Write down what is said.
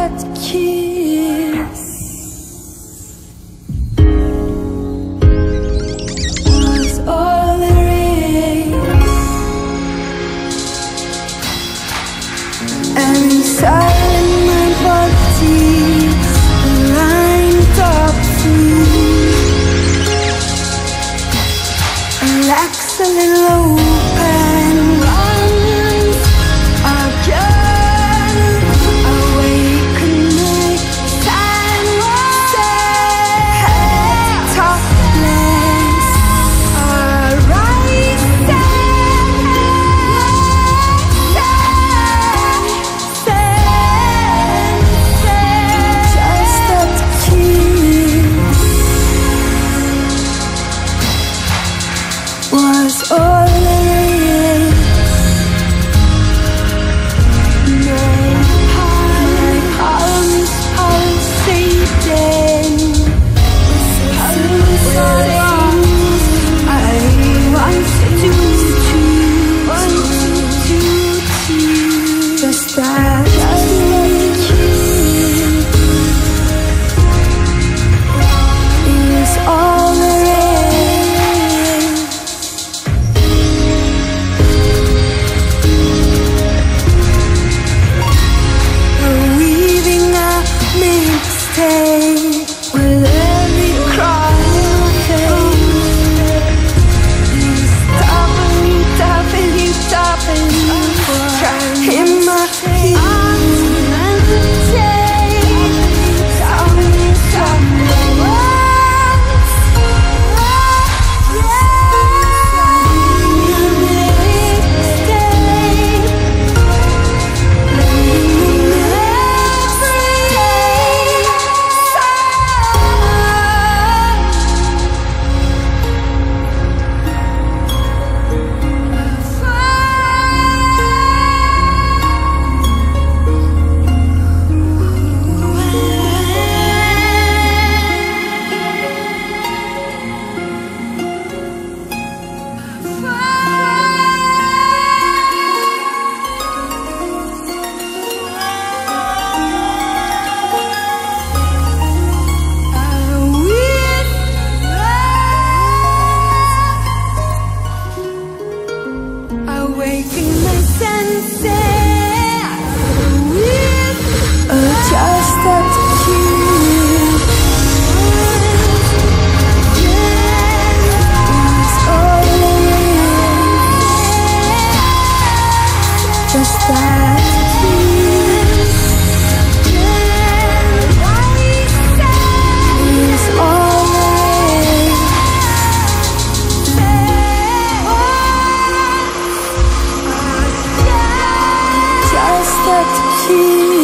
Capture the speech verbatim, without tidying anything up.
that kiss was all there is. And inside my body lined up free, and legs a little open, lungs again, awakening sunset, topless, Arisen, just that kiss was all there is. My palms pulsating with songs I want to choose, just that kiss is all there is. Weaving a mixtape with every cry of faith. Stopping, stopping, stopping, in my arms and the tape. Stopping, stopping, once, awaken my senses with just that kiss was all there is. Just that kiss is all there is. Just that kiss.